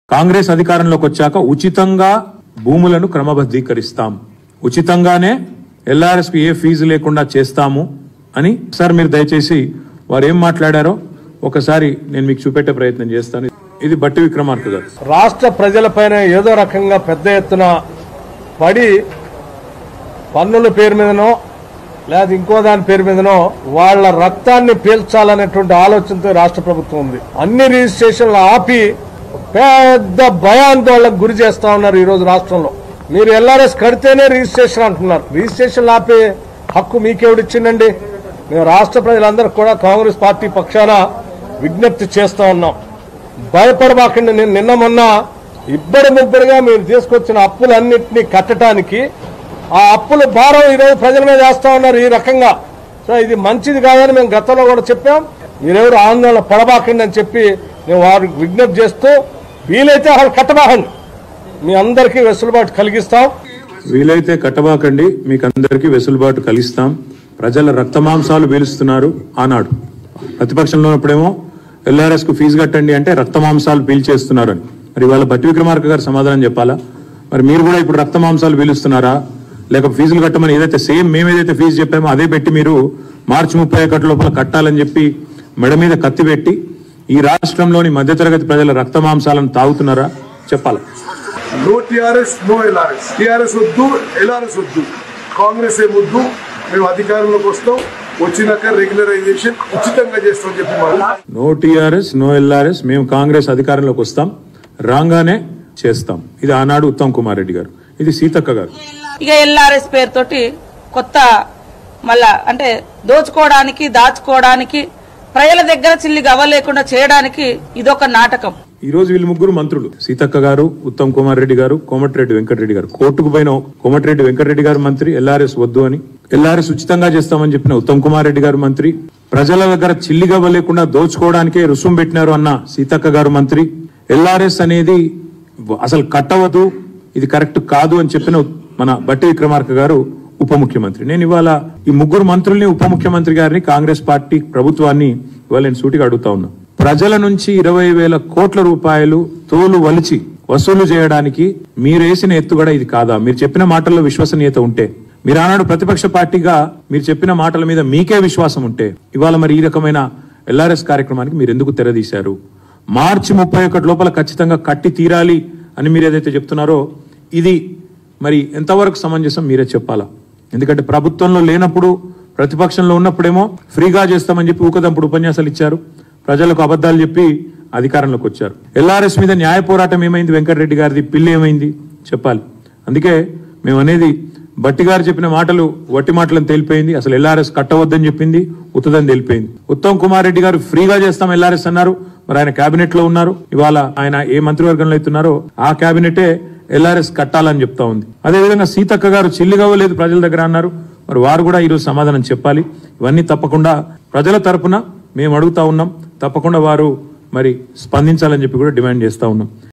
కాంగ్రెస్ అధికారంలోకి వచ్చాక ఉచితంగా భూములను క్రమబద్ధీకరిస్తాం, ఉచితంగానే ఎల్ఆర్ఎస్ కు ఏ ఫీజు లేకుండా చేస్తాము అని సార్ మీరు దయచేసి వారు ఏం మాట్లాడారో ఒకసారి నేను మీకు చూపెట్టే ప్రయత్నం చేస్తాను. ఇది బట్టి విక్రమార్క గారు. రాష్ట్ర ప్రజలపైన ఏదో రకంగా పెద్ద ఎత్తున పడి పన్నుల పేరు మీదనో లేదా ఇంకో దాని పేరు మీదనో వాళ్ళ రక్తాన్ని పీల్చాలనేటువంటి ఆలోచనతో రాష్ట్ర ప్రభుత్వం ఉంది. అన్ని రిజిస్ట్రేషన్లు ఆపి పెద్ద భయాందోళనకు గురి చేస్తా ఉన్నారు. ఈ రోజు రాష్ట్రంలో మీరు ఎల్ఆర్ఎస్ కడితేనే రిజిస్ట్రేషన్ అంటున్నారు. రిజిస్ట్రేషన్ ఆపే హక్కు మీకెవడిచ్చిందండి? మేము రాష్ట్ర ప్రజలందరూ కూడా కాంగ్రెస్ పార్టీ పక్షాన విజ్ఞప్తి చేస్తా ఉన్నాం. భయపడబాకండి. నేను నిన్న మొన్న ఇబ్బడి ముబ్బడిగా మీరు తీసుకొచ్చిన అప్పులన్నింటినీ కట్టడానికి ఆ అప్పుల భారం ఈరోజు ప్రజల మీద వేస్తా ఉన్నారు ఈ రకంగా. సో ఇది మంచిది కాదని మేము గతంలో కూడా చెప్పాం. మీరెవరు ఆందోళన పడబాకండి అని చెప్పి మేము వారికి విజ్ఞప్తి చేస్తూ వీలైతే అసలు కట్టబాకండి, మీ అందరికీ వెసులుబాటు కలిగిస్తాం. వీలైతే కట్టబాకండి, మీకు అందరికీ వెసులుబాటు కలిగిస్తాం. ప్రజల రక్తమాంసాలు పీలుస్తున్నారు. ఆనాడు ప్రతిపక్షంలో ఉన్నప్పుడేమో ఎల్ఆర్ఎస్ కు ఫీజు కట్టండి అంటే రక్తమాంసాలు పీల్చేస్తున్నారు అని. మరి వాళ్ళ బట్టి విక్రమార్క గారు సమాధానం చెప్పాలా? మరి మీరు కూడా ఇప్పుడు రక్తమాంసాలు పీలుస్తున్నారా? లేక ఫీజులు కట్టమని ఏదైతే సేమ్ మేము ఏదైతే ఫీజు చెప్పామో అదే పెట్టి మీరు మార్చి 31 లోపల కట్టాలని చెప్పి మెడ మీద కత్తి పెట్టి ఈ రాష్ట్రంలోని మధ్యతరగతి ప్రజల రక్తమాంసాలను తాగుతున్నారా? చెప్పాలి. No TRS, no LRS. TRS వద్దు, ఎల్ఆర్ఎస్ వద్దు, కాంగ్రెస్ ఏ వద్దు. మేము అధికారంలోకి వస్తాం, వచ్చినాక రెగ్యులరైజేషన్ ఉచితంగా చేస్తామని చెప్పి నో టీఆర్ఎస్, నో ఎల్ఆర్ఎస్. మేము కాంగ్రెస్ అధికారంలోకి వస్తాం, రాగానే చేస్తాం. ఇది ఆనాడు ఉత్తమ్ కుమార్ రెడ్డి గారు, ఇది సీతక్క గారు. ఇక ఎల్ఆర్ఎస్ పేరుతోటి కొత్త మళ్ళా అంటే దోచుకోవడానికి దాచుకోవడానికి ప్రజల దగ్గర చిల్లి గవ్వలేకుండా చేయడానికి ఇదొక నాటకం. ఈ రోజు వీళ్ళు ముగ్గురు మంత్రులు, సీతక్క గారు, ఉత్తమ్ కుమార్ రెడ్డి గారు, కోమటిరెడ్డి వెంకటరెడ్డి గారు. కోర్టుకు పోయిన కోమటిరెడ్డి వెంకటరెడ్డి గారు మంత్రి, ఎల్ఆర్ఎస్ వద్దు అని. ఎల్ఆర్ఎస్ ఉచితంగా చేస్తామని చెప్పిన ఉత్తమ్ కుమార్ రెడ్డి గారు మంత్రి. ప్రజల దగ్గర చిల్లి గవ్వ లేకుండా దోచుకోవడానికే రుసుం పెట్టినారు అన్న సీతక్క గారు మంత్రి. ఎల్ఆర్ఎస్ అనేది అసలు కట్టవద్దు, ఇది కరెక్ట్ కాదు అని చెప్పిన మన బట్టి విక్రమార్క గారు ఉప ముఖ్యమంత్రి. నేను ఇవాళ ఈ ముగ్గురు మంత్రుల్ని, ఉప ముఖ్యమంత్రి గారిని, కాంగ్రెస్ పార్టీ ప్రభుత్వాన్ని ఇవాళ నేను సూటిగా అడుగుతా ఉన్నా. ప్రజల నుంచి 20,000 కోట్ల రూపాయలు తోలు వలిచి వసూలు చేయడానికి మీరేసిన ఎత్తుగడ ఇది కాదా? మీరు చెప్పిన మాటల్లో విశ్వసనీయత ఉంటే, మీరు ఆనాడు ప్రతిపక్ష పార్టీగా మీరు చెప్పిన మాటల మీద మీకే విశ్వాసం ఉంటే, ఇవాళ మరి ఈ రకమైన ఎల్ఆర్ఎస్ కార్యక్రమానికి మీరు ఎందుకు తెరదీశారు? మార్చి 31 లోపల ఖచ్చితంగా కట్టి తీరాలి అని మీరు ఏదైతే చెప్తున్నారో ఇది మరి ఎంతవరకు సమంజసం మీరే చెప్పాలా. ఎందుకంటే ప్రభుత్వంలో లేనప్పుడు, ప్రతిపక్షంలో ఉన్నప్పుడేమో ఫ్రీగా చేస్తామని చెప్పి ఊకదంపుడు ఉపన్యాసాలు ఇచ్చారు, ప్రజలకు అబద్ధాలు చెప్పి అధికారంలోకి వచ్చారు. ఎల్ఆర్ఎస్ మీద న్యాయ పోరాటం ఏమైంది? వెంకటరెడ్డి గారిది పిల్లి ఏమైంది చెప్పాలి. అందుకే మేము అనేది బట్టి గారు చెప్పిన మాటలు వట్టి మాటలను తేలిపోయింది. అసలు ఎల్ఆర్ఎస్ కట్టవద్దని చెప్పింది ఉత్తదని తేలిపోయింది. ఉత్తమ్ కుమార్ రెడ్డి గారు ఫ్రీగా చేస్తాం ఎల్ఆర్ఎస్ అన్నారు, మరి ఆయన కేబినెట్ లో ఉన్నారు. ఇవాళ ఆయన ఏ మంత్రివర్గంలో అవుతున్నారో ఆ కేబినెటే ఎల్ఆర్ఎస్ కట్టాలని చెప్తా ఉంది. అదేవిధంగా సీతక్క గారు చిల్లిగవ్వలేదు ప్రజల దగ్గర అన్నారు, మరి వారు కూడా ఈరోజు సమాధానం చెప్పాలి. ఇవన్నీ తప్పకుండా ప్రజల తరపున మేము అడుగుతా ఉన్నాం, తప్పకుండా వారు మరి స్పందించాలని చెప్పి కూడా డిమాండ్ చేస్తా ఉన్నాం.